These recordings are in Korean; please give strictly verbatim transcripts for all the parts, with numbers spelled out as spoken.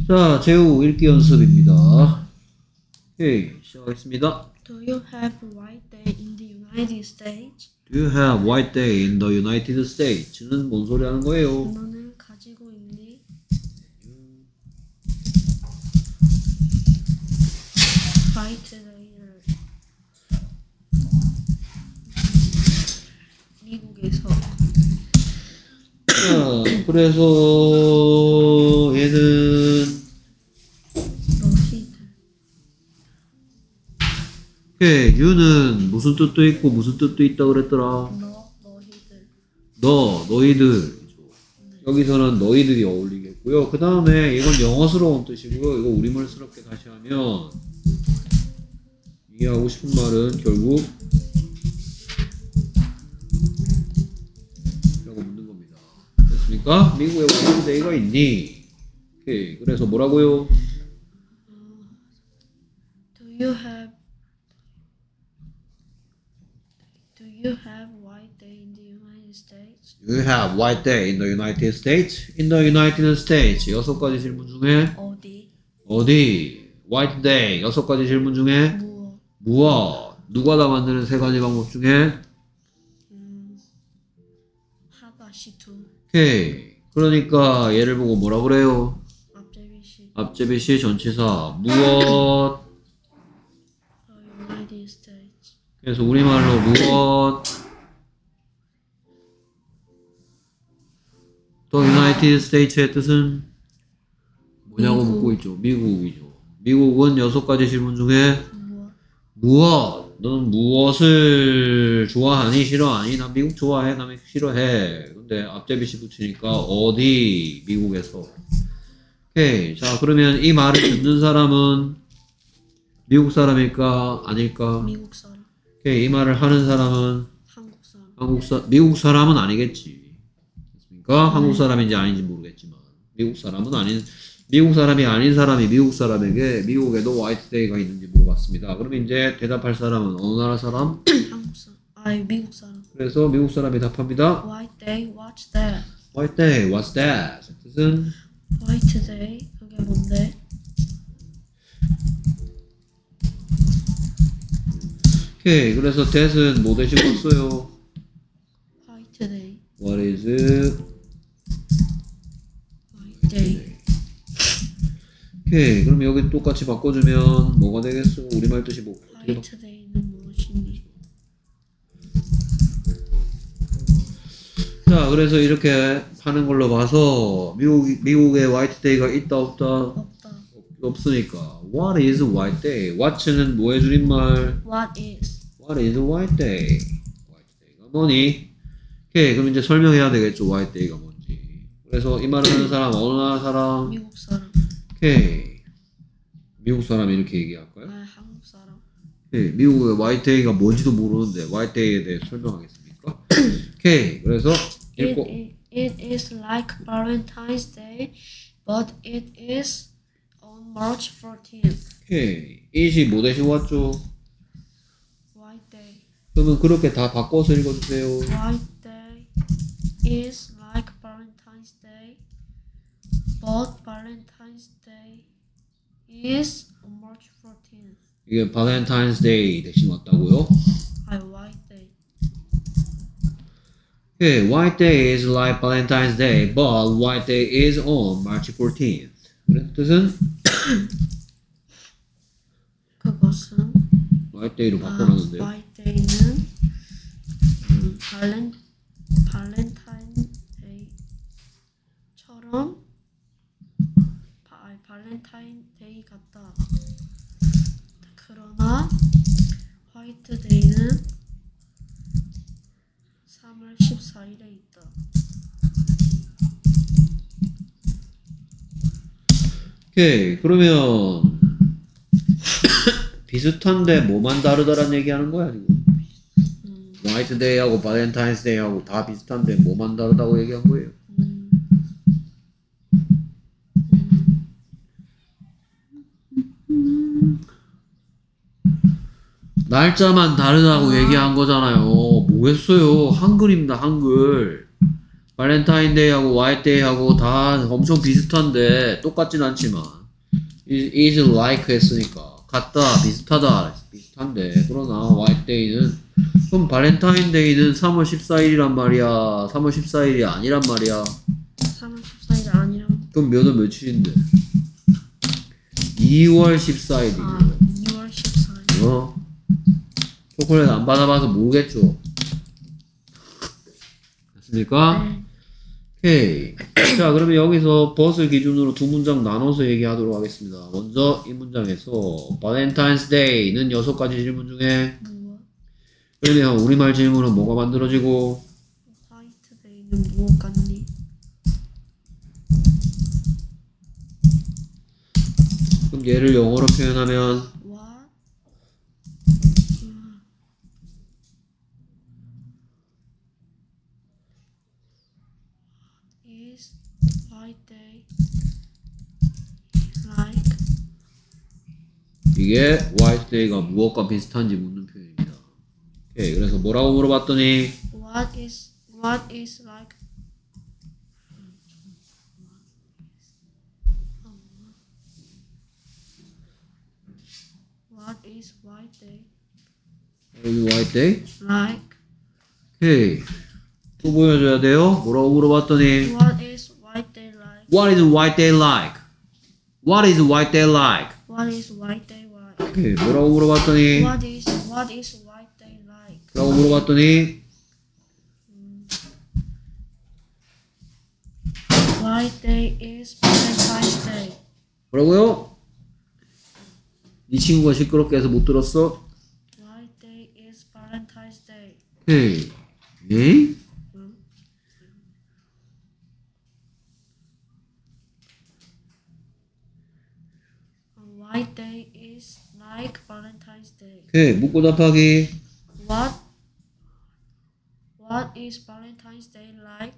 자, 제우 읽기 연습입니다. 오케이, 시작하겠습니다. Do you have white day in the United States? Do you have white day in the United States?는 뭔 소리 하는 거예요? 너는 가지고 있니? 화이트 데이를 미국에서 자, 그래서 얘는 너희들 오케이, you는 무슨 뜻도 있고 무슨 뜻도 있다 그랬더라? 너 너희들 너, 너희들. 여기서는 너희들이 어울리겠고요. 그 다음에 이건 영어스러운 뜻이고요. 이거 우리말스럽게 다시 하면 이게 하고 싶은 말은 결국 라고 묻는 겁니다. 됐습니까? 미국에 화이트 데이가 있니? 오케이. 그래서 뭐라고요? Do you have Do you have white day in the United States? You have white day in the United States? In the United States. 여섯 가지 질문 중에 어디? 어디? White day. 여섯 가지 질문 중에 무엇? 무엇? 누가 다 만드는 세 가지 방법 중에 음, 하다시 두 오케이. 그러니까 얘를 보고 뭐라 그래요? 앞제비시 앞제비시 전치사 무엇? The United States. 그래서 우리말로 무엇? The United States의 뜻은 뭐냐고 미국. 묻고 있죠. 미국이죠. 미국은 여섯 가지 질문 중에 무엇? 무엇? 너는 무엇을 좋아하니? 싫어하니? 난 미국 좋아해. 난 미국 싫어해. 근데 앞제비시 붙이니까 어디? 미국에서. 오케이. 자, 그러면 이 말을 듣는 사람은 미국 사람일까? 아닐까? 미국 사람, 오케이. 이 말을 하는 사람은 한국 사람. 한국 사 미국 사람은 아니겠지. 됐습니까? 한국 사람인지 아닌지 모르겠지만 미국 사람은 아닌 미국 사람이 아닌 사람이 미국 사람에게 미국에도 화이트 데이가 있는지 물어봤습니다. 그러면 이제 대답할 사람은 어느 나라 사람? 한국 사람. 아니 미국 사람. 그래서 미국 사람이 답합니다. White day, what's that? White day, what's that? 뜻은 White day, 그게 뭔데? 오케이. 그래서 that은 뭐 대신 썼어요? White day, What is white day. 오케이. 그럼 여기 똑같이 바꿔주면 뭐가 되겠어? 우리말 뜻이 뭐 어떻게 바... White day는 무엇이니? 자, 그래서 이렇게 하는 걸로 봐서 미국 미국에 화이트 데이가 있다 없다? 없다. 없으니까 What is white day? What's,는 뭐의 줄임말? What is? What is white day? White day가 뭐니? 오케이. 그럼 이제 설명해야 되겠죠. White day가 뭔지. 그래서 이 말을 하는 사람 어느 나라 사람? 미국 사람. 오케이. 미국 사람이 이렇게 얘기할까요? 아 한국 사람. 오케이. 미국의 화이트 데이가 뭔지도 모르는데 화이트 데이에 대해 설명하겠습니까? 오케이. 그래서 It, 읽고 it, it is like Valentine's Day, but it is on March fourteenth. 오케이. it이 뭐 대신 왔죠? White day. 그러면 그렇게 다 바꿔서 읽어주세요. White day is like Valentine's Day, but Valentine's Day is on March fourteenth. 이게 발렌타인스 데이 대신 왔다고요? I white day. Okay, white day is like Valentine's Day, but white day is on March fourteenth. 그래, 뜻은 그것은 white day로 아, 바꿔놨는데요. white day는 음, 발렌 발렌타인 데이처럼 바, 아니, 발렌타인 데이 같다. 그러나 화이트 데이는 삼월 십사일에 있다. 오케이, 그러면 비슷한데 뭐만 다르다란 얘기하는 거야 지금? 음, 화이트 데이하고 발렌타인스 데이하고 다 비슷한데 뭐만 다르다고 얘기한 거예요? 음, 날짜만 다르다고 아. 얘기한 거잖아요. 뭐겠어요? 한글입니다, 한글. 발렌타인데이하고 화이트데이하고 다 엄청 비슷한데 똑같진 않지만 is, is like 했으니까 같다, 비슷하다, 비슷한데 그러나 화이트데이는 그럼 발렌타인데이는 삼월 십사일이란 말이야, 삼월 십사일이 아니란 말이야. 삼월 십사일이 아니란. 그럼 몇월 며칠인데? 이월 십사일이네. 아, 이월 십사일. 어? 초콜릿 안 받아봐서 모르겠죠. 됐습니까? 네. 오케이. 자, 그러면 여기서 벗을 기준으로 두 문장 나눠서 얘기하도록 하겠습니다. 먼저 이 문장에서 발렌타인스 데이는 여섯 가지 질문 중에 무엇? 그러면 우리말 질문은 뭐가 만들어지고 화이트데이는 무엇 같니? 그럼 얘를 영어로 표현하면 What? 음. is white day like? 이게 화이트 데이가 무엇과 비슷한지 묻는 표현입니다. 오케이. 그래서 뭐라고 물어봤더니 What is what is like? What is white day 화이트 데이? like? 오케이. 또 보여줘야 돼요. 뭐라고 물어봤더니 What is white day like? What is white day like? What is white day like? What is white day like? 오케이. 뭐라고 물어봤더니 What is what is white day like? 라고 물어봤더니 White day is Valentine's Day. 뭐라고요? 이 친구가 시끄럽게 해서 못 들었어? White day is Valentine's Day. 오케이. 에이? 응? White day is like Valentine's Day. 오케이. 묻고 답하기. What? What is Valentine's Day like?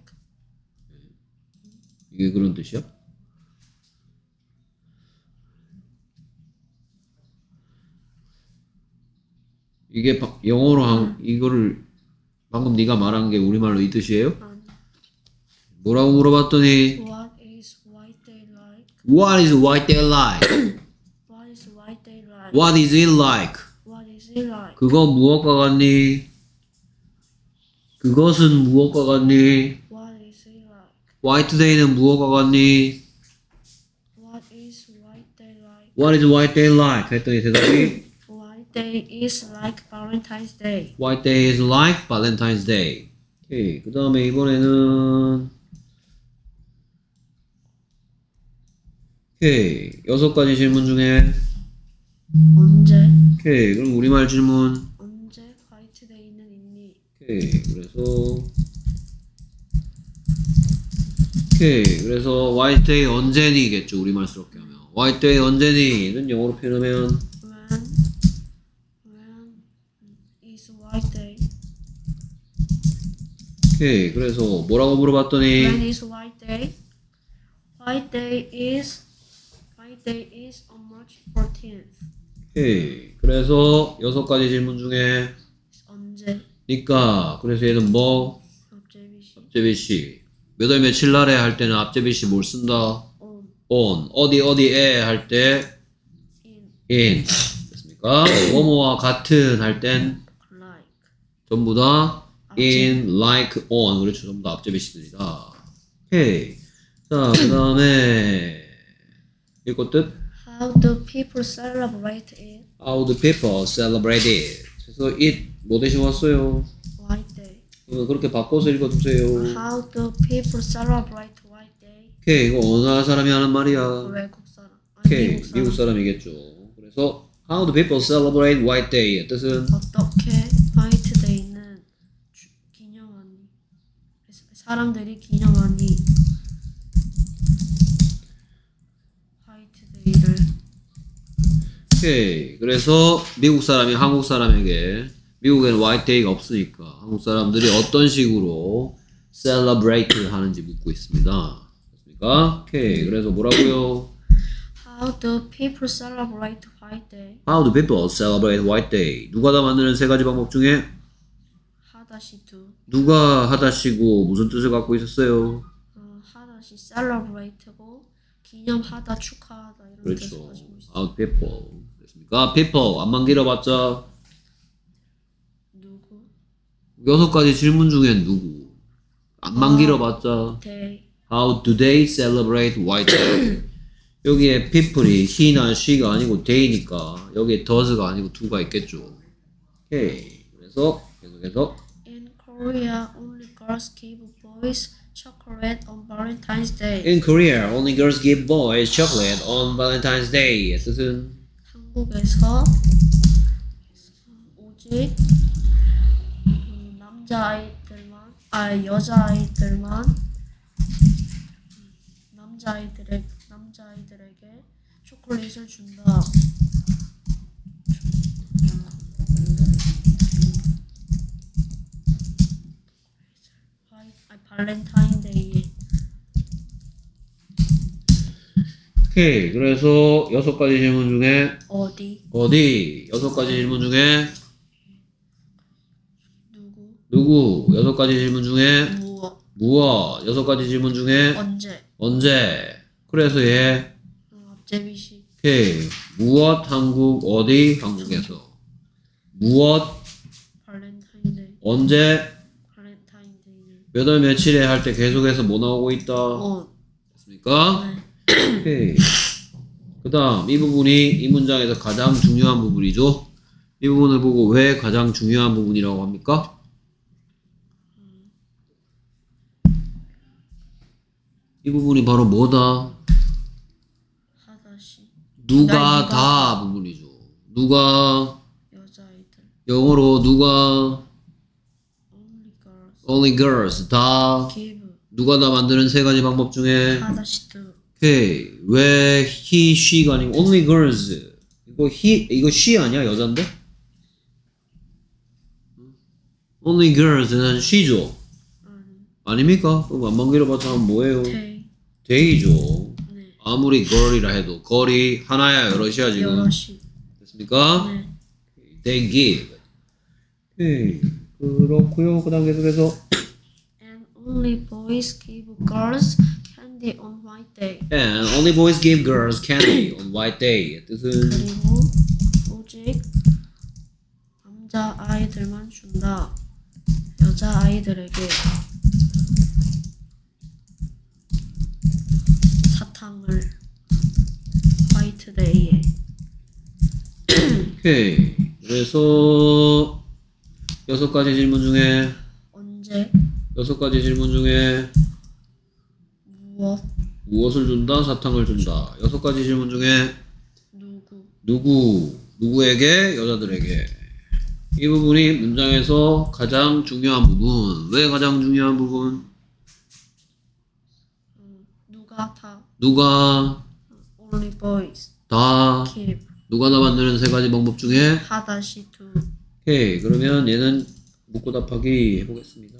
이게 그런 뜻이야? 이게 바, 영어로 한 이거를 방금 네가 말한 게 우리말로 이 뜻이에요? 아니. 뭐라고 물어봤더니 What is white day like? What is white day like? What is white day like? What is it like? What is it like? 그거 무엇과 같니? 그것은 무엇과 같니? What is it like? 화이트데이는 무엇과 같니? What is white day like? What is white day like? 했더니 대답이 White day is like Valentine's Day. White day is like Valentine's Day. 오케이. 그 다음에 이번에는 오케이. 여섯 가지 질문 중에 언제? 오케이. 그럼 우리말 질문 언제 화이트데이는 있니? 오케이. 그래서 오케이. 그래서 화이트데이 언제니겠죠. 우리말스럽게 하면 화이트데이 언제니는 영어로 표현하면 When? When is white day? 오케이. 그래서 뭐라고 물어봤더니 When is white day? White day is White day is on March fourteenth. 오케이. 그래서 여섯 가지 질문 중에 언제? 니까 그래서 얘는 뭐 앞제비시. 앞제비시 몇 월 며칠 날에 할 때는 앞제비시 뭘 쓴다? On. on 어디 어디에 할 때 In. in 됐습니까? 뭐뭐와 같은 할 땐 Like. 전부 다 앞제. in, like, on 그렇죠. 전부 다 앞제비시들이다. 오케이. 자, 그 다음에 이거 뜻 How do people celebrate it? How do people celebrate it? 그래서 it 뭐 대신 왔어요? White day. 이거 그렇게 바꿔서 읽어주세요. How do people celebrate white day? 오케이. 이거 어느 나라 사람이 하는 말이야? 외국 사람. 아니, 오케이. 미국 사람. 미국 사람이겠죠. 그래서 How do people celebrate White Day? 뜻은 어떻게 화이트데이는 주- 기념하니? 사람들이 기념하니? 화이트데이를. 오케이. 그래서 미국 사람이 한국 사람에게 미국에는 White Day가 없으니까 한국 사람들이 어떤 식으로 celebrate 하는지 묻고 있습니다. 됐습니까? 오케이. 그래서 뭐라고요? How do people celebrate white day? How do people celebrate White Day? 누가 다 만드는 세 가지 방법 중에 하다 하다시 do. 누가 하다시고 무슨 뜻을 갖고 있었어요? 어, 하다시 celebrate고 기념하다, 축하하다 이런 뜻을 그렇죠. 가지고 있어요. out people. 됐습니까? people. 안만 길어봤자 누구? 여섯 가지 질문 중엔 누구? 안만 아. 길어봤자 they. how do they celebrate White Day? 여기에 people이 he나 she가 아니고 they니까 여기에 does가 아니고 do가 있겠죠. 오케이. 그래서 계속해서 In Korea, only girls give boys chocolate on Valentine's Day. In Korea, only girls give boys chocolate on Valentine's Day. 뜻은 한국에서 오직 음, 남자아이들만, 아 여자아이들만 남자아이들에게 남자아이들에게 초콜릿을 준다. 발렌타인데이. 오케이. 그래서 여섯 가지 질문 중에 어디? 어디? 여섯 가지 질문 중에 누구? 누구? 여섯 가지 질문 중에 무엇? 무엇? 여섯 가지 질문 중에 언제? 언제? 그래서 얘 어, 앞제비식. 오케이. 무엇? 한국 어디? 한국에서 무엇? 발렌타인데이. 언제? 발렌타인데이. 몇 월 며칠에 할 때 계속해서 뭐 나오고 있다? 어. 됐습니까? 네. 오케이. 그 다음 이 부분이 이 문장에서 가장 중요한 부분이죠. 이 부분을 보고 왜 가장 중요한 부분이라고 합니까? 이 부분이 바로 뭐다? 하다시. 누가 나 누가 다 부분이죠. 누가 여자아이들. 영어로 누가 Only girls. only girls 다 give. 누가 다 만드는 세 가지 방법 중에 하다시 do. 오케이. 왜 he, she가 아니고 only girls 이거 he 이거 she 아니야? 여잔데? only girls는 she죠. 음. 아닙니까? 그럼 안만 길어봤자 뭐예요? they. they죠. 네. 아무리 girl이라 해도 girl이 하나야 여럿이야 지금. 여럿이. 됐습니까? 네. they give. 오케이. 그렇고요. 그 다음 계속해서 And only boys give girls candy on white day. and only boys give girls candy on white day. 뜻은 그리고 오직 남자 아이들만 준다. 여자 아이들에게 사탕을 화이트 데이에. 오케이. 그래서 여섯 가지 질문 중에 언제? 여섯 가지 질문 중에 무엇? 무엇을 준다? 사탕을 준다. 여섯 가지 질문 중에 누구? 누구? 누구에게? 여자들에게. 이 부분이 문장에서 가장 중요한 부분. 왜 가장 중요한 부분? 음, 누가 다? 누가 Only boys 다 give. 누가 다 만드는 세 가지 방법 중에 하다시 do. 오케이. 그러면 얘는 묻고 답하기 해보겠습니다.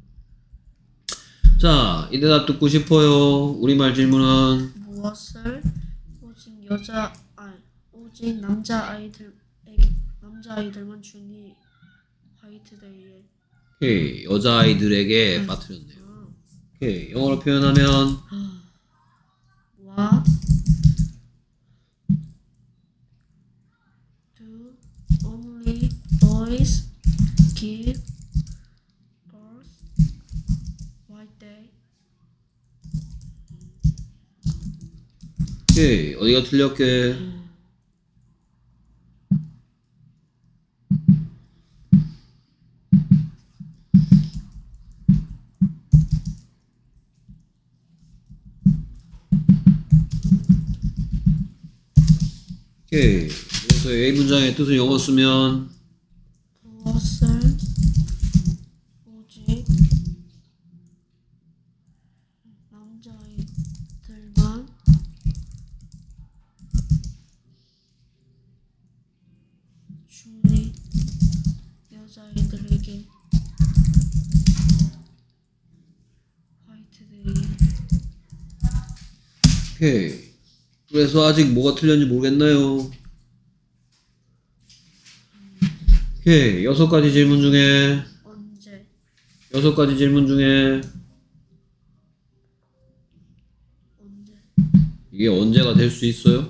자, 이 대답 듣고 싶어요. 우리말 질문은 무엇을 오직 여자 아 오직 남자 아이들 남자 아이들만 주니 화이트 데이에. 오케이. 여자아이들에게 빠뜨렸네요. 오케이. 영어로 표현하면 What do only boys give girls white day? 오케이. 어디가 틀렸게? 오케이. 그래서 A 문장의 뜻을 영어 쓰면 무엇을 오직 남자아이들만 주니 여자아이들에게 화이트 데이. 오케이. 그래서 아직 뭐가 틀렸는지 모르겠나요? 오케이. 여섯 가지 질문 중에 언제? 여섯 가지 질문 중에 언제? 이게 언제가 될 수 있어요?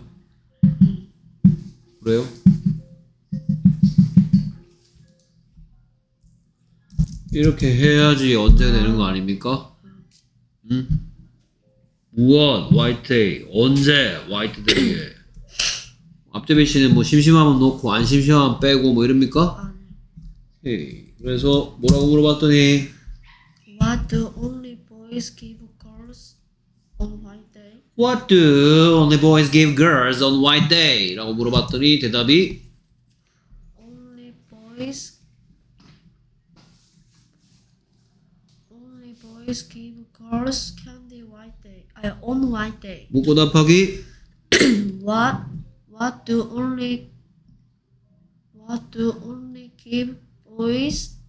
그래요? 이렇게 해야지 언제 되는 거 아닙니까? 응? 무엇? white day. 언제? white day에. 앞접이 씨는 뭐 심심하면 놓고 안 심심하면 빼고 뭐 이럽니까? 아니. 오케이. 그래서 뭐라고 물어봤더니 What do only boys give girls on white day? What do only boys give girls on white day? 라고 물어봤더니 대답이 Only boys. Only boys give girls candy white day. 아니, on white day. 묻고 답하기 What? What do only? What do only give boys?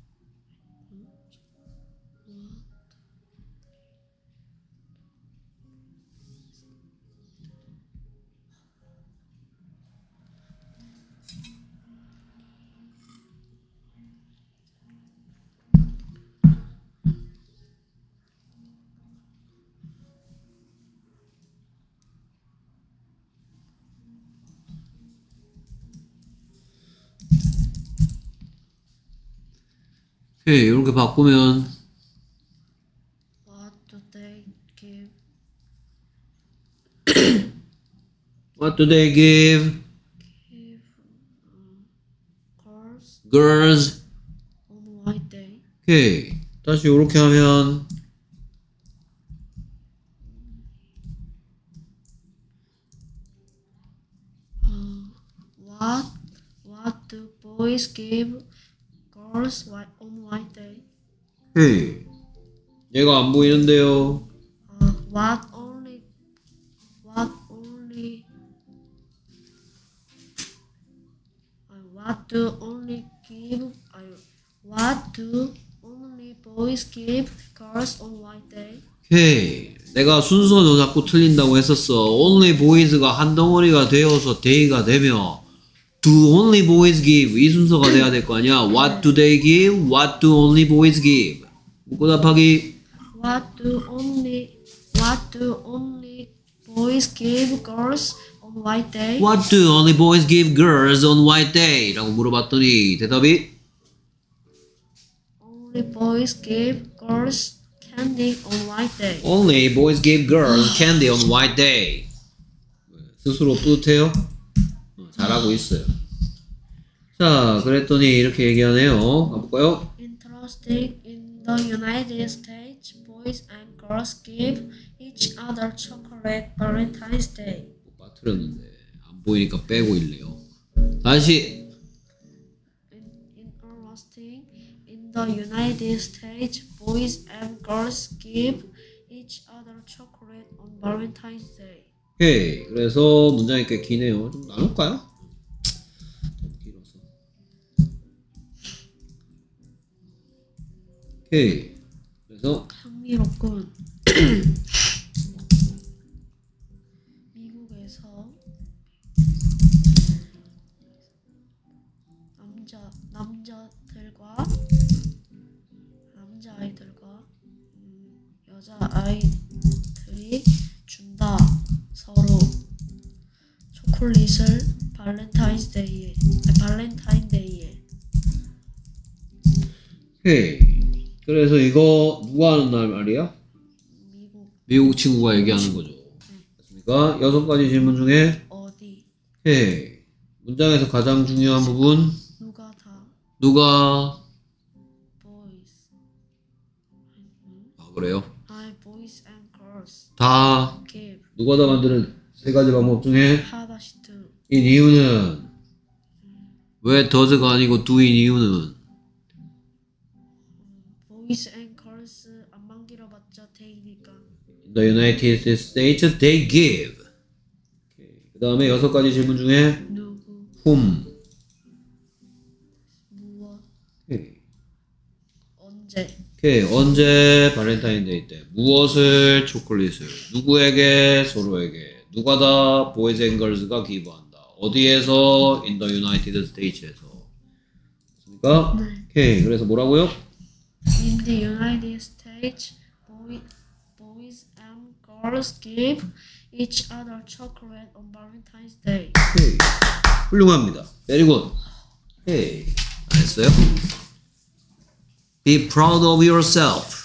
오케이. 이렇게 바꾸면 What do they give? What do they give Give um, girls girls? on white day. 오케이. 다시 이렇게 하면 Uh, what? What do boys give girls white on white day? 오케이. 얘가 안 보이는데요. Uh, what only? What only? Uh, what do only give? Uh, what do only boys give girls on white day? 오케이. 내가 순서도 자꾸 틀린다고 했었어. only boys가 한 덩어리가 되어서 day가 되며 do only boys give 이 순서가 돼야 될 거 아니야. what do they give? what do only boys give? 묻고 답하기 What do only? What do only boys give girls on white day? What do only boys give girls on white day? 라고 물어봤더니 대답이 Only boys give girls candy on white day. Only boys give girls candy on white day. 스스로 뿌듯해요? 어, 잘하고 있어요. 자, 그랬더니 이렇게 얘기하네요. 가볼까요? Interesting. In the United States, boys and girls give each other chocolate Valentine's Day. 빠뜨렸는데 안 보이니까 빼고 있네요. 다시 In, interesting. In the United States, boys and girls give each other chocolate on Valentine's Day. 오케이. 그래서 문장이 꽤 기네요. 좀 나눌까요? 너무 길어서. 오케이. 그래서 흥미롭군. 미국에서 남자 남자들과 남자 아이들과 음, 여자 아이들이 준다 서로 초콜릿을 발렌타인스 데이에 아니, 발렌타인 데이에. 오케이. 그래서 이거 누가 하는 날 말이야? 미국 미국 친구가 얘기하는 거죠. 됐습니까? 여섯 가지 질문 중에 어디 오케이. 문장에서 가장 중요한 부분 누가 다 누가 boys 아 그래요? I boys and girls 다 give 누가 다 만드는 세 가지 방법 중에 하다시 do 인 이유는 왜 does가 아니고 do인 이유는 boys and girls 안만 길어봤자 데이니까 In the United States they give. 그 다음에 여섯 가지 질문 중에 누구 whom. 무엇 오케이. 언제 오케이. 언제 발렌타인데이 때 무엇을 초콜릿을 누구에게 서로에게 누가 다 boys and girls가 기부한다. 어디에서? In the United States에서. 됐습니까? 네. 오케이. 그래서 뭐라고요? In the United States, boy, boys and girls give each other chocolate on Valentine's Day. 오케이. 훌륭합니다. Very good. 오케이. 잘했어요. Be proud of yourself.